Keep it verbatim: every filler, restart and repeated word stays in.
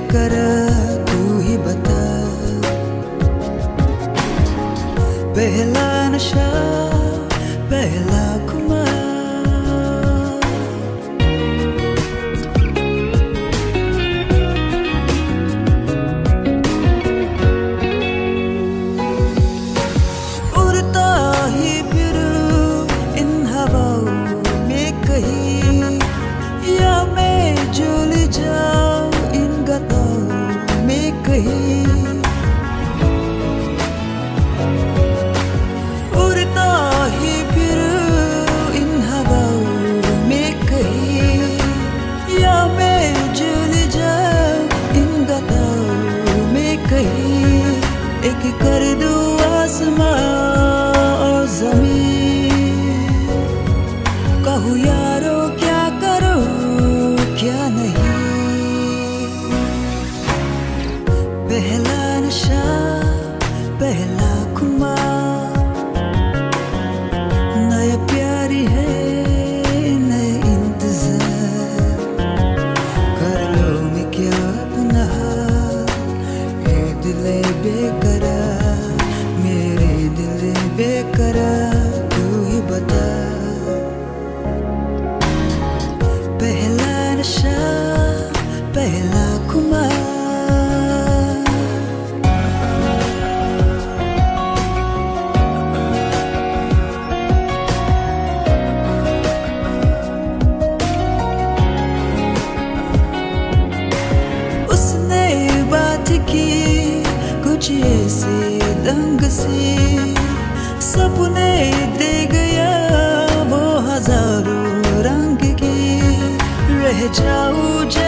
बेकरार तू ही बता। पहला नशा पहला खुमार, उड़ता ही फिरूं इन हवाओं में कहीं, या मैं झूल जाऊं इन गताओं में कहीं। उड़ता ही फिरूं इन हवाओं में कहीं, या मैं झूल जाऊं इन गताओं में कहीं। एक कर दूं आसमां और ज़मीन, कहूँ यारो क्या करो क्या नहीं। पहला नशा पहला खुमार, नया प्यारी है नए इंतजार। कर लो मैं क्या पुनः ये दिल बेकरार, मेरे दिल बेकरार तू ही बता। पहला नशा पहला खुमार, उसने बात की कुछ ऐसे दंग से, सपने दे गया वो हजारों रंग की। रह जाऊं